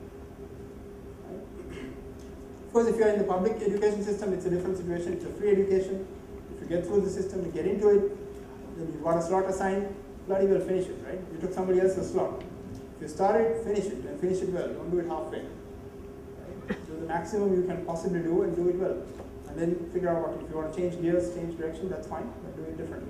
Right? Of course, if you're in the public education system, it's a different situation. It's a free education. If you get through the system, you get into it, then you've got a slot assigned, bloody well finish it, right? You took somebody else's slot. If you start it, finish it, and finish it well. Don't do it halfway. Right? Do the maximum you can possibly do and do it well. And then figure out what, if you want to change gears, change direction, that's fine, but do it differently.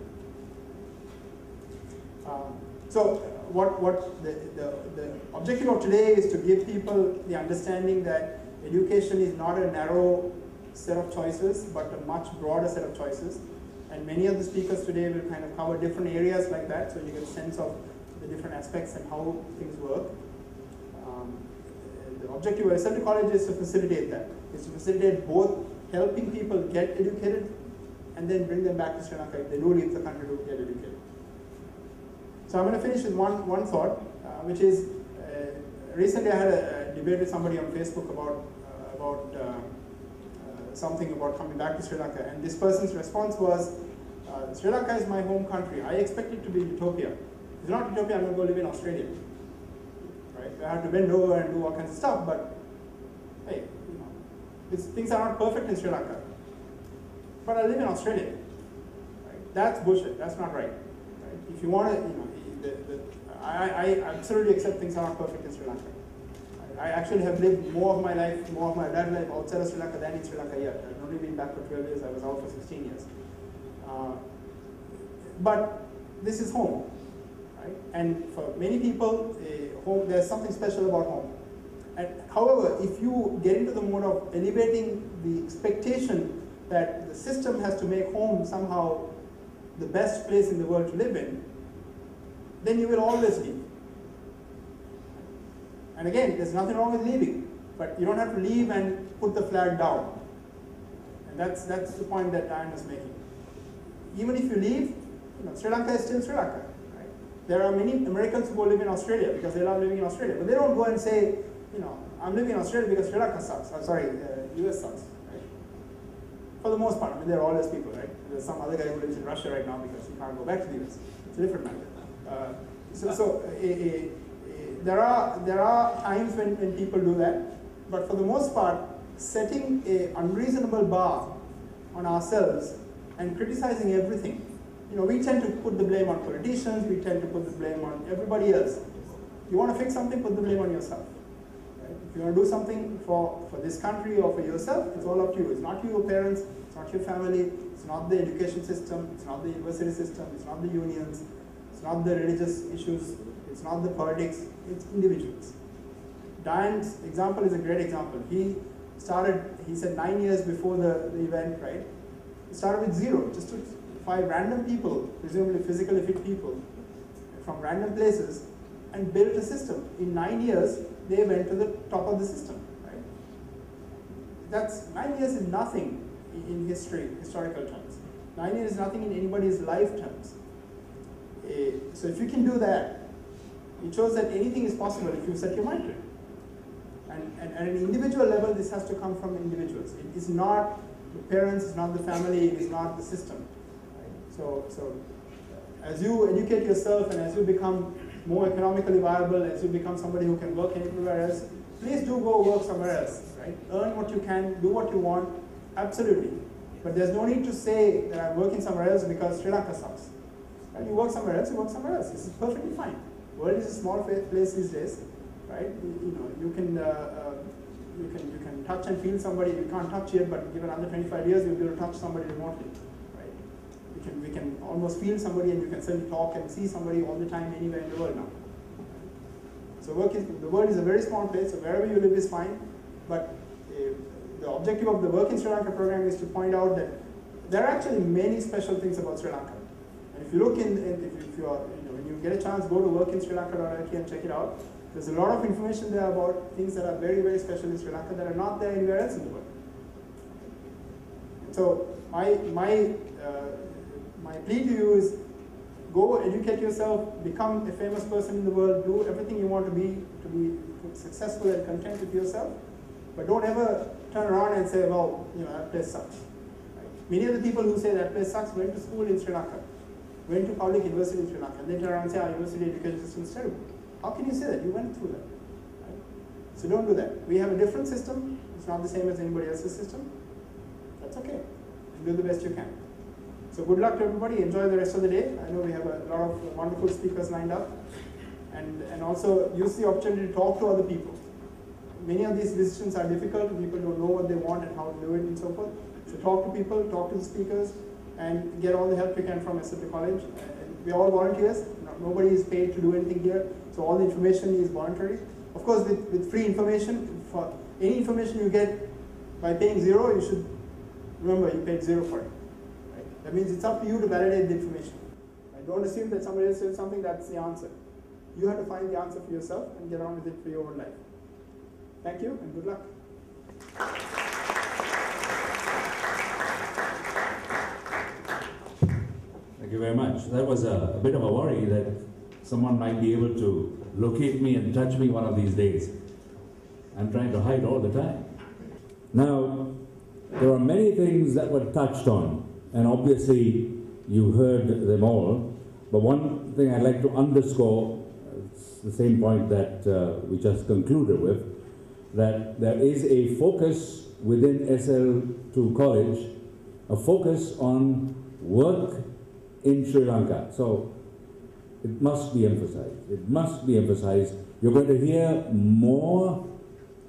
Um, so what, what the, the, the objective of today is to give people the understanding that education is not a narrow set of choices, but a much broader set of choices. And many of the speakers today will kind of cover different areas like that, so you get a sense of the different aspects and how things work. Um, the objective of W S O two College is to facilitate that. Is to facilitate both helping people get educated and then bring them back to Sri Lanka if they do leave the country to get educated. So I'm going to finish with one, one thought, uh, which is, uh, recently I had a, a debate with somebody on Facebook about, uh, about uh, uh, something about coming back to Sri Lanka, and this person's response was, uh, Sri Lanka is my home country. I expect it to be utopia. If it's not utopia, I'm going to go live in Australia. Right? I have to bend over and do all kinds of stuff, but hey, you know, it's, things are not perfect in Sri Lanka. But I live in Australia. Right? That's bullshit. That's not right. Right? If you want to, you know, the, the, I, I absolutely accept things are not perfect in Sri Lanka. I, I actually have lived more of my life, more of my adult life outside of Sri Lanka than in Sri Lanka yet. I've only been back for twelve years, I was out for sixteen years. Uh, but this is home, right? And for many people, uh, home, there's something special about home. And however, if you get into the mode of elevating the expectation that the system has to make home somehow the best place in the world to live in, then you will always leave. And again, there's nothing wrong with leaving, but you don't have to leave and put the flag down. And that's, that's the point that Diane was making. Even if you leave, you know, Sri Lanka is still Sri Lanka. Right? There are many Americans who go live in Australia because they love living in Australia, but they don't go and say, you know, I'm living in Australia because Sri Lanka sucks. I'm sorry, uh, U S sucks. Right? For the most part, I mean, there are always people, right? There's some other guy who lives in Russia right now because he can't go back to the U S. It's a different matter. Uh, so, so a, a, a, there are there are times when, when people do that, but for the most part, setting a unreasonable bar on ourselves and criticizing everything. You know, we tend to put the blame on politicians. We tend to put the blame on everybody else. You want to fix something, put the blame on yourself. Right? If you want to do something for, for this country or for yourself, it's all up to you. It's not your parents, it's not your family, it's not the education system, it's not the university system, it's not the unions, it's not the religious issues, it's not the politics, it's individuals. Diane's example is a great example. He started, he said nine years before the, the event, right? He started with zero, just took five random people, presumably physically fit people, from random places, and built a system. In nine years, they went to the top of the system, right? That's, nine years is nothing in history, historical terms. Nine years is nothing in anybody's life terms. Uh, so if you can do that, it shows that anything is possible if you set your mind to it. And, and at an individual level, this has to come from individuals. It is not the parents, it's not the family, it is not the system. Right? So, so as you educate yourself and as you become more economically viable, as you become somebody who can work anywhere else, please do go work somewhere else. Right? Earn what you can, do what you want, absolutely. But there's no need to say that I'm working somewhere else because Sri Lanka sucks. Right? You work somewhere else, you work somewhere else. This is perfectly fine. The world is a small place these days. Right? You, you know, you can, uh, uh, you can you can touch and feel somebody. You can't touch yet, but given another twenty-five years, you'll be able to touch somebody remotely. Right? We can we can almost feel somebody, and you can certainly talk and see somebody all the time, anywhere in the world now. So work is, the world is a very small place. So wherever you live is fine. But uh, the objective of the Work in Sri Lanka program is to point out that there are actually many special things about Sri Lanka. And if you look in, in if, if you are, you know, when you get a chance, go to work in sri lanka dot I T and check it out. There's a lot of information there about things that are very, very special in Sri Lanka that are not there anywhere else in the world. So my, my, uh, my plea to you is go educate yourself, become a famous person in the world, do everything you want to be to be successful and content with yourself, but don't ever turn around and say, well, you know, that place sucks. Right? Many of the people who say that place sucks went to school in Sri Lanka, went to public university in Sri Lanka, and they turn around and say our university education system is terrible. How can you say that? You went through that. Right? So don't do that. We have a different system. It's not the same as anybody else's system. That's okay. And do the best you can. So good luck to everybody. Enjoy the rest of the day. I know we have a lot of wonderful speakers lined up. And, and also use the opportunity to talk to other people. Many of these decisions are difficult. People don't know what they want and how to do it and so forth. So talk to people, talk to the speakers, and get all the help you can from S F A College. And we're all volunteers. Nobody is paid to do anything here. So all the information is voluntary. Of course, with, with free information, for any information you get by paying zero, you should remember you paid zero for it. Right? That means it's up to you to validate the information. Right? Don't assume that somebody else said something, that's the answer. You have to find the answer for yourself and get on with it for your own life. Thank you and good luck. Thank you very much. That was a, a bit of a worry that someone might be able to locate me and touch me one of these days. I'm trying to hide all the time. Now, there are many things that were touched on, and obviously you heard them all, but one thing I'd like to underscore, it's the same point that uh, we just concluded with, that there is a focus within S L two College, a focus on work in Sri Lanka. So it must be emphasized. It must be emphasized. You're going to hear more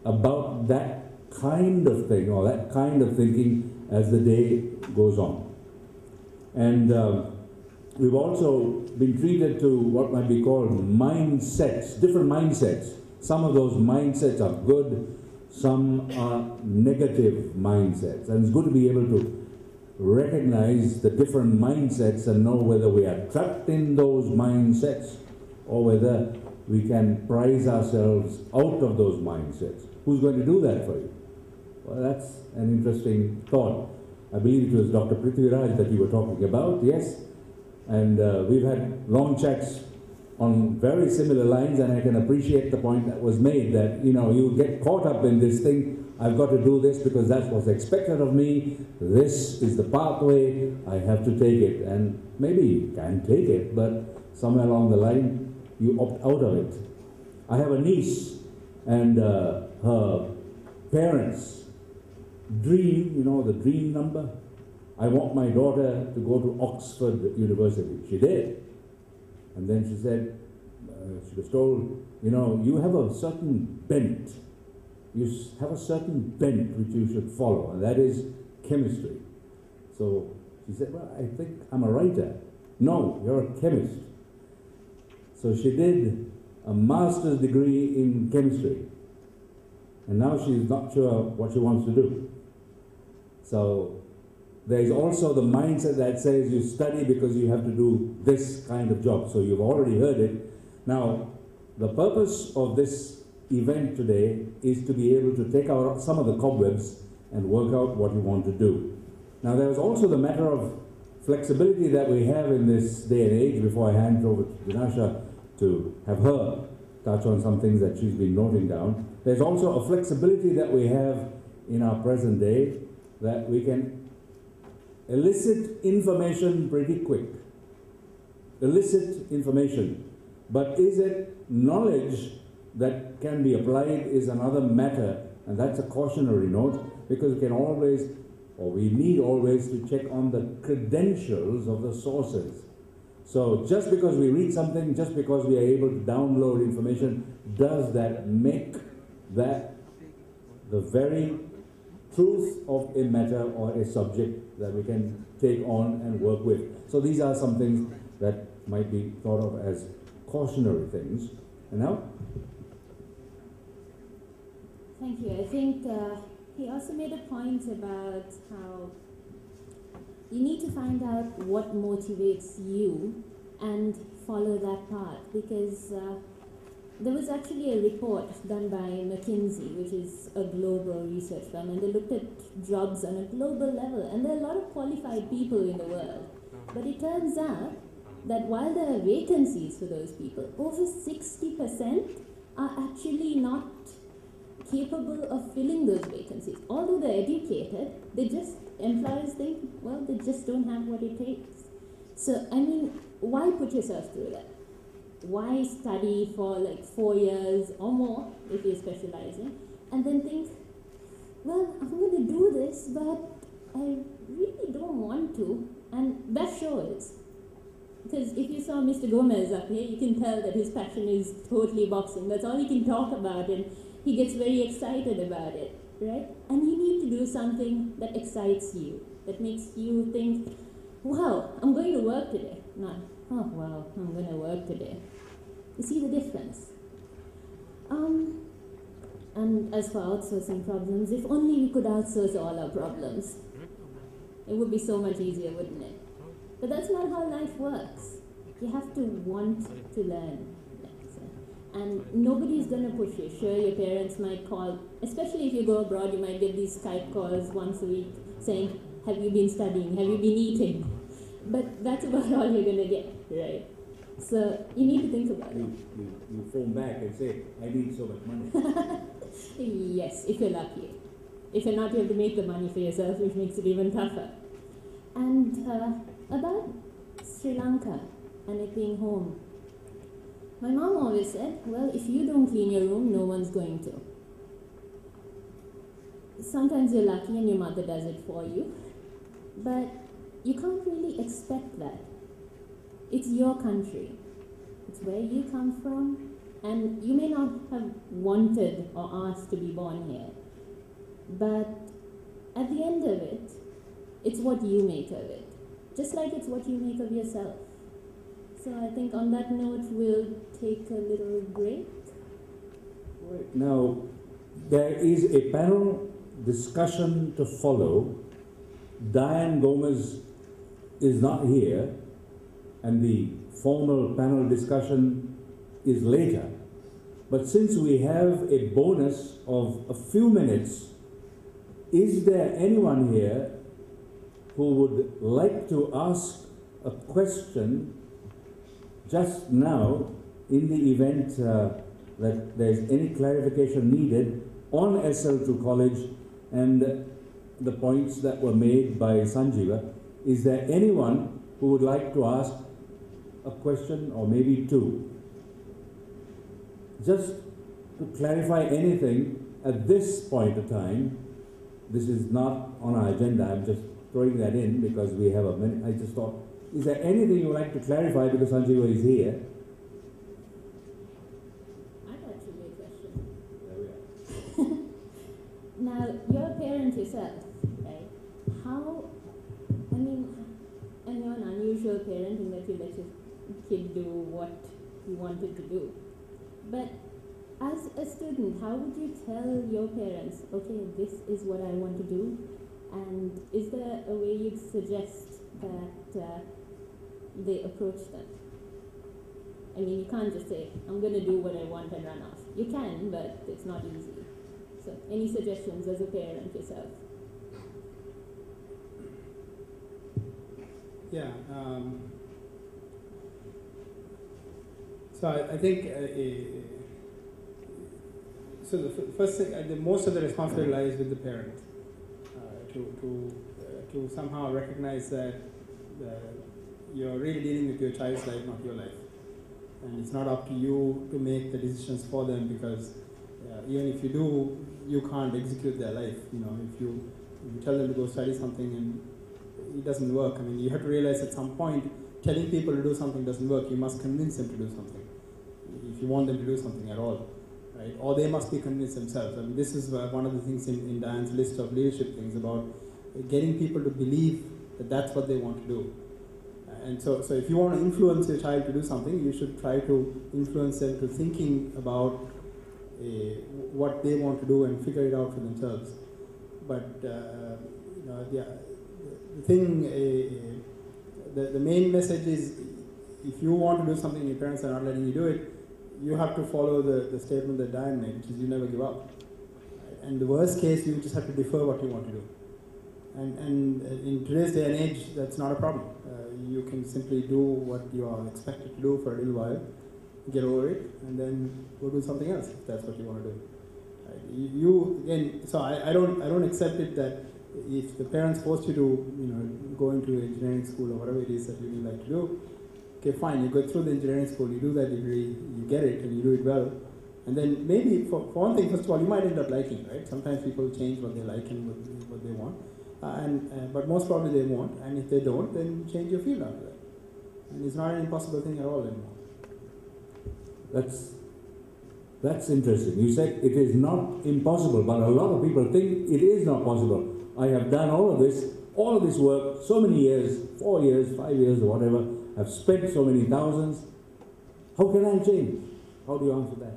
about that kind of thing or that kind of thinking as the day goes on. And uh, we've also been treated to what might be called mindsets, different mindsets. Some of those mindsets are good, some are negative mindsets. And it's good to be able to recognize the different mindsets and know whether we are trapped in those mindsets or whether we can prize ourselves out of those mindsets. Who's going to do that for you? Well, that's an interesting thought. I believe it was Doctor Prithviraj that you were talking about, yes? And uh, we've had long chats on very similar lines, and I can appreciate the point that was made that, you know, you get caught up in this thing, I've got to do this because that's what's expected of me, this is the pathway, I have to take it. And maybe you can take it, but somewhere along the line, you opt out of it. I have a niece, and uh, her parents dream, you know, the dream number. I want my daughter to go to Oxford University. She did. And then she said, uh, she was told, you know, you have a certain bent. You have a certain bent which you should follow, and that is chemistry. So she said, well, I think I'm a writer. No, you're a chemist. So she did a master's degree in chemistry. And now she's not sure what she wants to do. So there's also the mindset that says you study because you have to do this kind of job. So you've already heard it. Now, the purpose of this event today is to be able to take out some of the cobwebs and work out what you want to do. Now, there's also the matter of flexibility that we have in this day and age. Before I hand over to Dinasha to have her touch on some things that she's been noting down, there's also a flexibility that we have in our present day that we can elicit information pretty quick. Elicit information. But is it knowledge that can be applied is another matter, and that's a cautionary note, because we can always, or we need always to check on the credentials of the sources. So just because we read something, just because we are able to download information, does that make that the very truth of a matter or a subject that we can take on and work with? So these are some things that might be thought of as cautionary things. And now? Thank you. I think uh, he also made a point about how you need to find out what motivates you and follow that path, because uh, there was actually a report done by McKinsey, which is a global research firm, and they looked at jobs on a global level, and there are a lot of qualified people in the world. But it turns out that while there are vacancies for those people, over sixty percent are actually not capable of filling those vacancies. Although they're educated, they just, employers think, well, they just don't have what it takes. So, I mean, why put yourself through that? Why study for like four years or more if you're specializing, and then think, well, I'm going to do this, but I really don't want to, and that shows. Because if you saw Mister Gomez up here, you can tell that his passion is totally boxing. That's all he can talk about, and he gets very excited about it, right? And you need to do something that excites you, that makes you think, wow, I'm going to work today. Not, oh, wow, I'm going to work today. You see the difference? Um, and as for outsourcing problems, if only we could outsource all our problems, it would be so much easier, wouldn't it? But that's not how life works. You have to want to learn. And nobody's going to push you. Sure, your parents might call, especially if you go abroad, you might get these Skype calls once a week saying, have you been studying? Have you been eating? But that's about all you're going to get, right? So you need to think about it. You, you, you phone back and say, I need so much money. Yes, if you're lucky. If you're not, you have to make the money for yourself, which makes it even tougher. And uh, about Sri Lanka and it being home. My mom always said, well, if you don't clean your room, no one's going to. Sometimes you're lucky and your mother does it for you, but you can't really expect that. It's your country. It's where you come from, And you may not have wanted or asked to be born here, but at the end of it, it's what you make of it, just like it's what you make of yourself. So I think on that note, we'll take a little break. Right. Now, there is a panel discussion to follow. Diane Gomez is not here, and the formal panel discussion is later. But since we have a bonus of a few minutes, is there anyone here who would like to ask a question just now in the event uh, that there's any clarification needed on S L two College and the points that were made by Sanjiva? Is there anyone who would like to ask a question, or maybe two? Just to clarify anything at this point of time. This is not on our agenda. I'm just throwing that in because we have a minute. I just thought, is there anything you would like to clarify because Sanjiva is here? I'd actually make a question. There we are. Now, you're a parent yourself, right? How, I mean, and you're an unusual parent in that you let your kid do what you wanted to do. But as a student, how would you tell your parents, okay, this is what I want to do? And is there a way you'd suggest that uh, they approach that? I mean, you can't just say, I'm going to do what I want and run off. You can, but it's not easy. So, any suggestions as a parent yourself? Yeah. Um, so I, I think uh, uh, so. The f first thing, uh, the most of the responsibility lies with the parent uh, to to uh, to somehow recognize that uh, you're really dealing with your child's life, not your life, and it's not up to you to make the decisions for them, because uh, even if you do, you can't execute their life. You know, if you if you tell them to go study something and it doesn't work. I mean, you have to realize at some point, telling people to do something doesn't work. You must convince them to do something, if you want them to do something at all, right? Or they must be convinced themselves. I mean, this is one of the things in, in Diane's list of leadership things about getting people to believe that that's what they want to do. And so, so if you want to influence your child to do something, you should try to influence them to thinking about uh, what they want to do and figure it out for themselves. But uh, you know, the, the thing, uh, the, the main message is, if you want to do something and your parents are not letting you do it, you have to follow the, the statement that Diane made, which is you never give up. And the worst case, you just have to defer what you want to do. And, and in today's day and age, that's not a problem. Uh, you can simply do what you are expected to do for a little while, get over it, and then go do something else if that's what you want to do. Right? You, you again, so I, I don't I don't accept it that if the parents force you to you know go into engineering school or whatever it is that you would like to do, okay, fine, you go through the engineering school, you do that degree, you get it, and you do it well, and then maybe for, for one thing, first of all, you might end up liking, right? Sometimes people change what they like and what, what they want. Uh, and uh, but most probably they won't, and if they don't, then change your field after that. And it's not an impossible thing at all anymore. That's that's interesting. You said it is not impossible, but a lot of people think it is not possible. I have done all of this, all of this work, so many years, four years, five years, or whatever. I've spent so many thousands. How can I change? How do you answer that?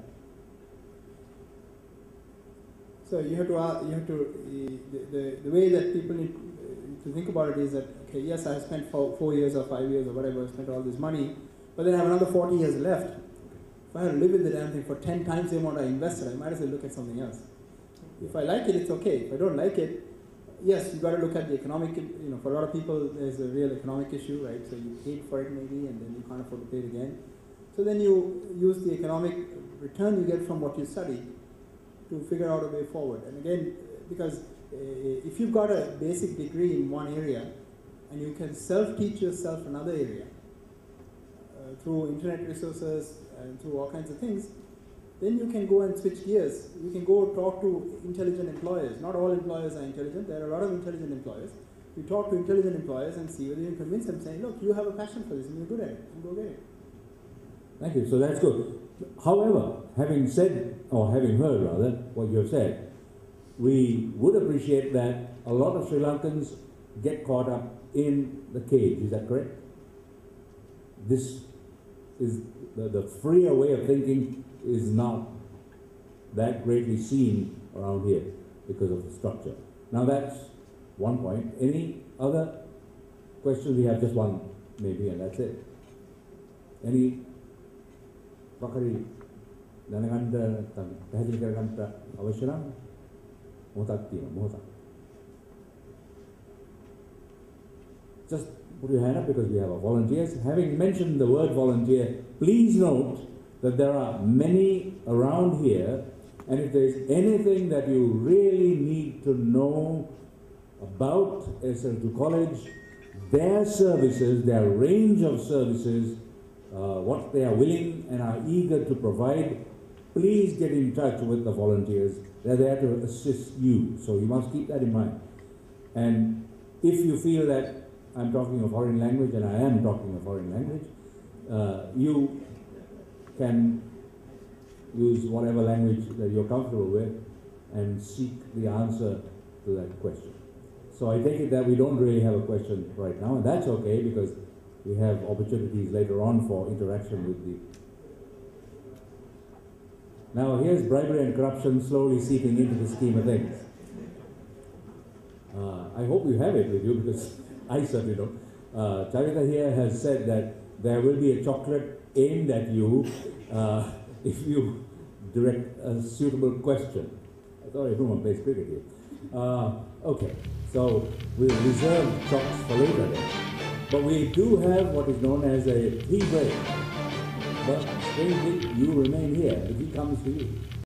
So you have to, uh, you have to, uh, the, the, the way that people need to think about it is that, okay, yes, I have spent four, four years or five years or whatever, I spent all this money, but then I have another forty years left. If I have to live with the damn thing for ten times the amount I invested, I might as well look at something else. If I like it, it's okay. If I don't like it, yes, you've got to look at the economic, you know, for a lot of people, there's a real economic issue, right? So you paid for it maybe, and then you can't afford to pay it again. So then you use the economic return you get from what you study to figure out a way forward. And again, because uh, if you've got a basic degree in one area and you can self-teach yourself another area uh, through internet resources and through all kinds of things, then you can go and switch gears. You can go talk to intelligent employers. Not all employers are intelligent. There are a lot of intelligent employers. You talk to intelligent employers and see whether you can convince them, saying, look, you have a passion for this and you're good at it, and go get it. Thank you. So that's good. However, having said, or having heard rather, what you have said, we would appreciate that a lot of Sri Lankans get caught up in the cage. Is that correct? This is the, the freer way of thinking is not that greatly seen around here because of the structure. Now that's one point. Any other questions? We have just one maybe, and that's it. Any Bakari දැනගන්න නැත්නම් පැහැදිලි කරගන්න අවශ්‍ය නම් මොහොතක් තියෙනවා මොහොතක්. Just put your hand up because we have our volunteers. Having mentioned the word volunteer, please note that there are many around here, and if there is anything that you really need to know about S L two College, their services, their range of services, uh, what they are willing and are eager to provide, please get in touch with the volunteers. They're there to assist you, so you must keep that in mind. And if you feel that I'm talking a foreign language, and I am talking a foreign language, uh, you can use whatever language that you're comfortable with and seek the answer to that question. So I take it that we don't really have a question right now, and that's okay because we have opportunities later on for interaction with the... Now here's bribery and corruption slowly seeping into the scheme of things. Uh, I hope you have it with you because I certainly don't. Uh, Charita here has said that there will be a chocolate aimed at you uh, if you direct a suitable question. I thought everyone plays cricket here. Uh, okay, so we'll reserve chocks for later then. But we do have what is known as a tea break. But strangely, you remain here if he comes to you.